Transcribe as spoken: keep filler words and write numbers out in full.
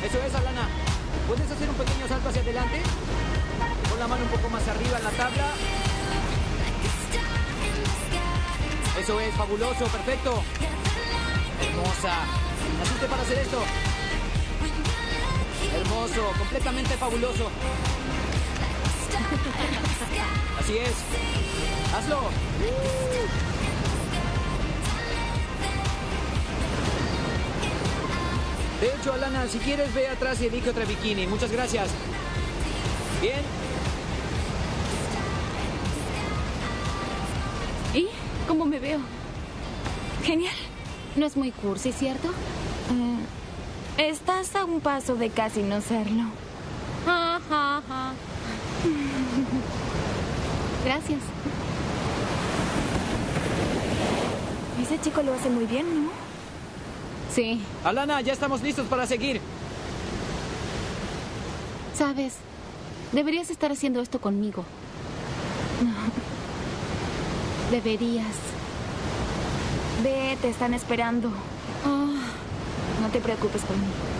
Eso es, Alana. ¿Puedes hacer un pequeño salto hacia adelante? Pon la mano un poco más arriba en la tabla. Eso es, fabuloso, perfecto. Hermosa. ¿Naciste para hacer esto? Hermoso, completamente fabuloso. Así es. Hazlo. De hecho, Alana, si quieres, ve atrás y elige otra bikini. Muchas gracias. Bien. ¿Y cómo me veo? Genial. No es muy cursi, ¿cierto? Mm, estás a un paso de casi no serlo. Ja, ja, ja. Gracias. Ese chico lo hace muy bien, ¿no? Sí. Alana, ya estamos listos para seguir. Sabes, deberías estar haciendo esto conmigo. Deberías. Ve, te están esperando. Oh, No te preocupes por mí.